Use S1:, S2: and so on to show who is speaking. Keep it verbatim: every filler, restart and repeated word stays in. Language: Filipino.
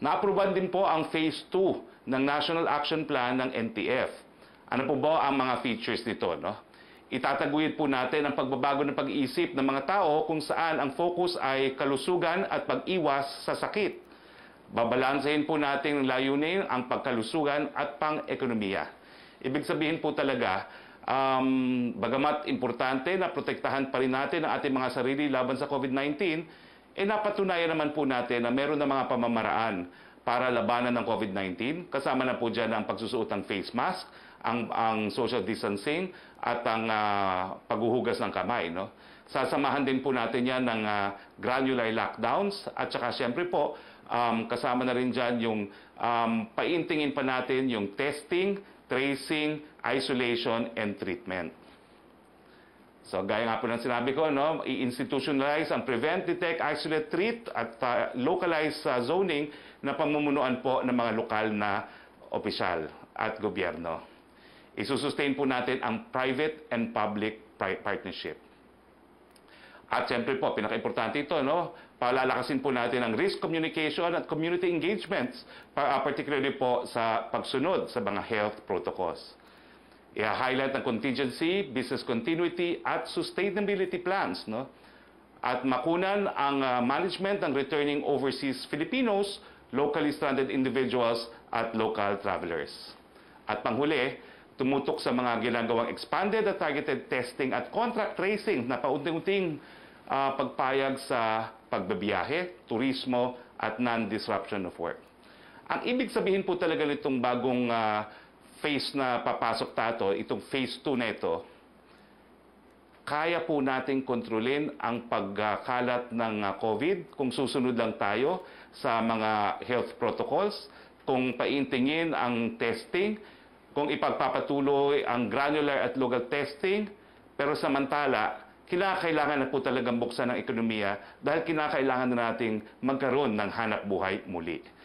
S1: Naapruban din po ang Phase two ng National Action Plan ng N T F. Ano po ba ang mga features nito? No? Itataguyod po natin ang pagbabago ng pag-iisip ng mga tao kung saan ang focus ay kalusugan at pag-iwas sa sakit. Babalansehin po natin ng layunin ang pagkalusugan at pang-ekonomiya. Ibig sabihin po talaga, um, bagamat importante na protektahan pa rin natin ang ating mga sarili laban sa COVID nineteen, eh napatunayan naman po natin na meron na mga pamamaraan para labanan ng COVID nineteen. Kasama na po dyan ang pagsusuot ng face mask, ang, ang social distancing, at ang uh, paghuhugas ng kamay. No? Sasamahan din po natin yan ng uh, granular lockdowns at saka siyempre po, um, kasama na rin dyan yung um, paintingin pa natin yung testing, tracing, isolation, and treatment. So, gaya nga po ng sinabi ko, no, i-institutionalize ang prevent, detect, isolate, treat at uh, localize uh, zoning na pamumunuan po ng mga lokal na opisyal at gobyerno. Isusustain po natin ang private and public partnership. At siyempre po, pinaka-importante ito, no, palalakasin po natin ang risk communication at community engagements, particularly po sa pagsunod sa mga health protocols. I-highlight ang contingency, business continuity, at sustainability plans. No? At makunan ang uh, management ng returning overseas Filipinos, locally stranded individuals, at local travelers. At panghuli, tumutok sa mga ginagawang expanded at targeted testing at contract tracing na paunti-unting uh, pagpayag sa pagbabiyahe, turismo, at non-disruption of work. Ang ibig sabihin po talaga nitong bagong uh, phase na papasok tato, itong phase two na ito, kaya po nating kontrolin ang pagkalat ng COVID kung susunod lang tayo sa mga health protocols, kung paintingin ang testing, kung ipagpapatuloy ang granular at local testing, pero samantala, kinakailangan na po talagang buksan ng ekonomiya dahil kinakailangan na nating magkaroon ng hanap buhay muli.